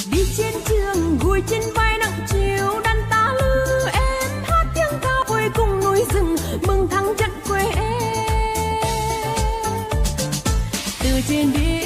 đi trên trường gùi trên vai nặng chiều đàn ta lư em hát tiếng ca vui cùng núi rừng mừng thắng trận quê em từ trên đi